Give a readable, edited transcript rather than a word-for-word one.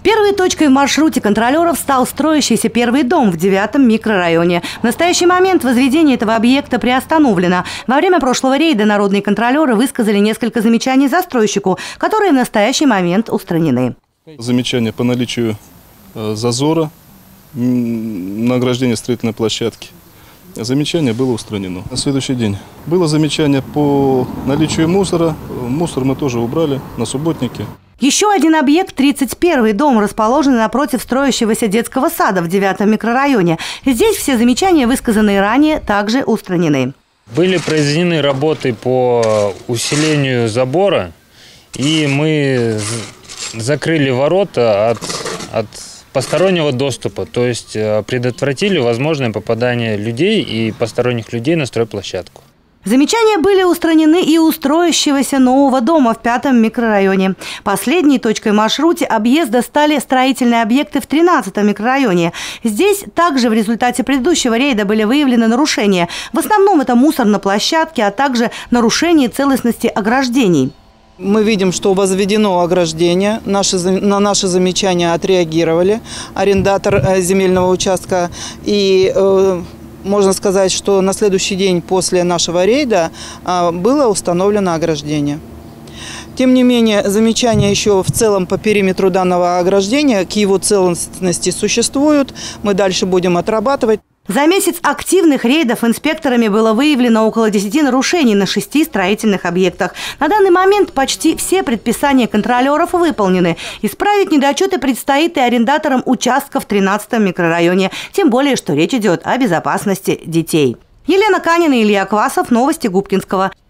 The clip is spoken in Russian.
Первой точкой в маршруте контролеров стал строящийся первый дом в 9-м микрорайоне. В настоящий момент возведение этого объекта приостановлено. Во время прошлого рейда народные контролеры высказали несколько замечаний застройщику, которые в настоящий момент устранены. Замечания по наличию зазора на ограждении строительной площадки. Замечание было устранено. На следующий день было замечание по наличию мусора. Мусор мы тоже убрали на субботнике. Еще один объект, 31-й дом, расположенный напротив строящегося детского сада в 9-м микрорайоне. Здесь все замечания, высказанные ранее, также устранены. Были произведены работы по усилению забора, и мы закрыли ворота от постороннего доступа, то есть предотвратили возможное попадание людей и посторонних людей на стройплощадку. Замечания были устранены и у строящегося нового дома в 5-м микрорайоне. Последней точкой в маршруте объезда стали строительные объекты в 13-м микрорайоне. Здесь также в результате предыдущего рейда были выявлены нарушения. В основном это мусор на площадке, а также нарушение целостности ограждений. Мы видим, что возведено ограждение. На наши замечания отреагировали арендатор земельного участка. И можно сказать, что на следующий день после нашего рейда было установлено ограждение. Тем не менее, замечания еще в целом по периметру данного ограждения, к его целостности существуют. Мы дальше будем отрабатывать. За месяц активных рейдов инспекторами было выявлено около 10 нарушений на 6 строительных объектах. На данный момент почти все предписания контролеров выполнены. Исправить недочеты предстоит и арендаторам участков в 13-м микрорайоне. Тем более, что речь идет о безопасности детей. Елена Канина, Илья Квасов. Новости Губкинского.